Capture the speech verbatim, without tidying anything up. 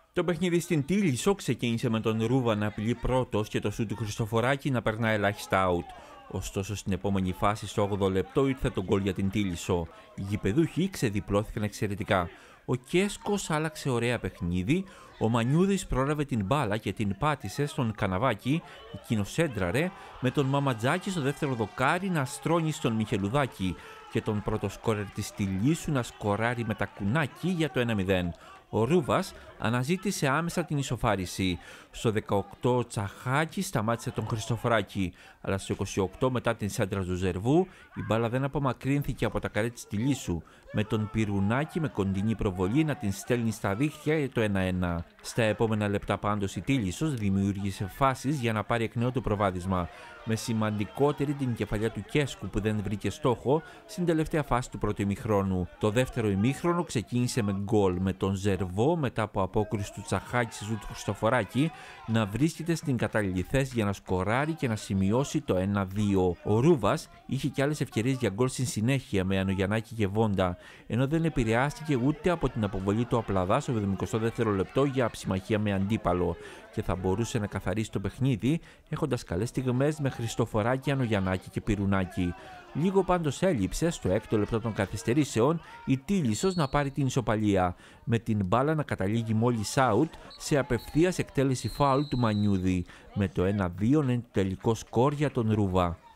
Το παιχνίδι στην Τίλισσο ξεκίνησε με τον Ρούβα να απειλεί πρώτος και το σου του Χριστοφοράκη να περνά ελάχιστα out. Ωστόσο, στην επόμενη φάση, στο όγδοο λεπτό, ήρθε το γκολ για την Τίλισσο. Οι γηπεδούχοι ξεδιπλώθηκαν εξαιρετικά. Ο Κέσκος άλλαξε ωραία παιχνίδι, ο Μανιούδης πρόλαβε την μπάλα και την πάτησε στον Καναβάκη, εκείνος έντραρε, με τον Μαματζάκη στο δεύτερο δοκάρι να στρώνει στον Μιχελουδάκη και τον πρώτο σκόρερ της Τιλίσσου να σκοράρει με τα κουνάκι για το ένα μηδέν. Ο Ρούβας αναζήτησε άμεσα την ισοφάριση. Στο δεκαοκτώ ο Τσαχάκης σταμάτησε τον Χριστοφοράκη, αλλά στο είκοσι οκτώ μετά την σέντρα του Ζερβού η μπάλα δεν απομακρύνθηκε από τα καρέ της Τιλίσσου, με τον Πυρουνάκη με κοντινή προβολή να την στέλνει στα δίχτυα για το ένα ένα. Στα επόμενα λεπτά πάντως η Τίλισσος δημιούργησε φάσεις για να πάρει εκ νέου το προβάδισμα, με σημαντικότερη την κεφαλιά του Κέσκου που δεν βρήκε στόχο στην τελευταία φάση του πρώτου ημιχρόνου. Το δεύτερο ημίχρονο ξεκίνησε με γκολ, με τον Ζερβό μετά από απόκριση του Τσαχάκη στη του Χριστοφοράκη να βρίσκεται στην κατάλληλη θέση για να σκοράρει και να σημειώσει το ένα δύο. Ο Ρούβας είχε και άλλες ευκαιρίες για γκολ στην συνέχεια με Ανογιαννάκη και Βόντα, ενώ δεν επηρεάστηκε ούτε από την αποβολή του Απλαδά στο εβδομηκοστό δεύτερο λεπτό για αψημαχία με αντίπαλο και θα μπορούσε να καθαρίσει το παιχνίδι έχοντας καλές στιγμές με Χριστοφοράκη, Ανογιαννάκη και Πυρουνάκη. Λίγο πάντως έλειψε στο έκτο λεπτό των καθυστερήσεων η Τίλισσος να πάρει την ισοπαλία, με την μπάλα να καταλήγει μόλις out σε απευθείας εκτέλεση φάουλ του Μανιούδη, με το ένα δύο να είναι το τελικό σκορ για τον Ρούβα.